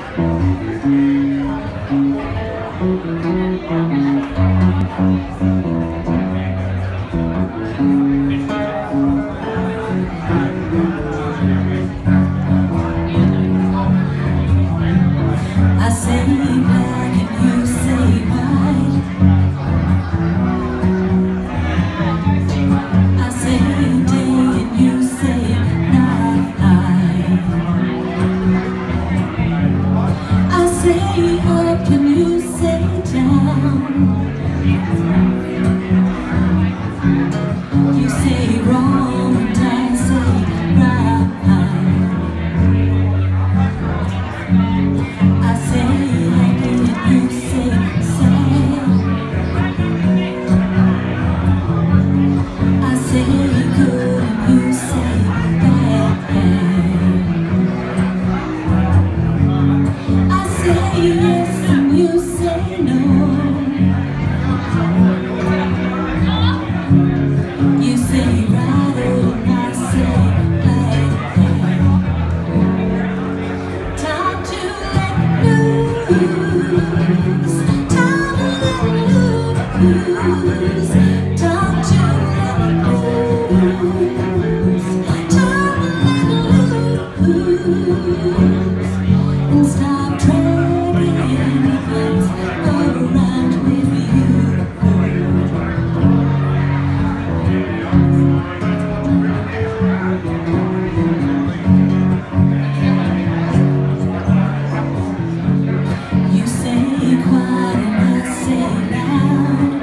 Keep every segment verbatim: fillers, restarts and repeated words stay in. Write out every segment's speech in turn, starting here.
I say black and you say white. I say day and you say night. I say up and you say down. You say wrong and I say right. I say happy and you say sad. I say good and you say bad. I say yes and you say no. You say right and I say black. Time to let loose. Time to let loose. Time to let loose. Time to let loose. And stop dragging the things around with you. You say quiet and I say loud.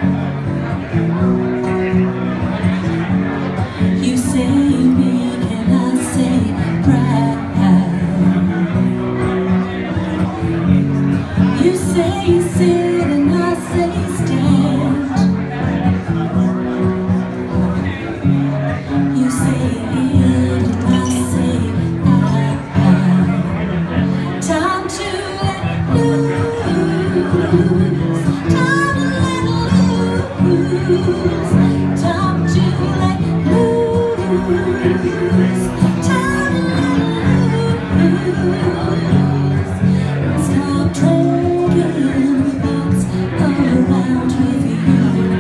You say meek and I say proud. You say sit and I say stand. You say in and I say out. Time to let loose. Time to let loose. Time to let loose. Time to let loose. Stop dragging the thoughts around with you.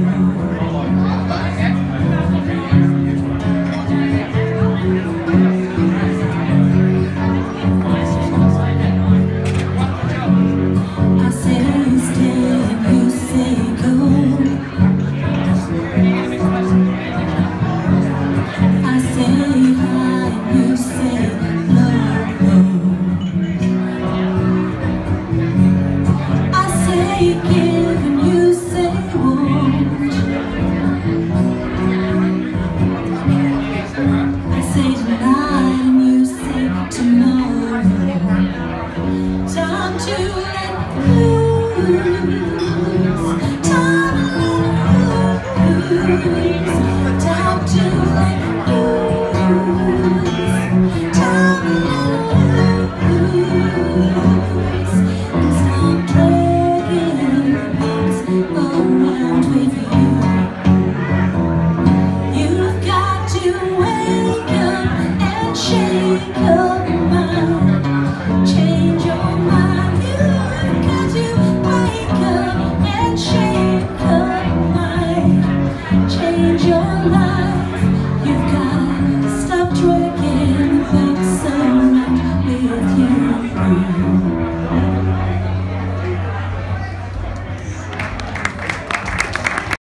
I say stay and you say go. I say high and you say low. I say give and you say won't. I say tonight and you say tomorrow. Time to let loose.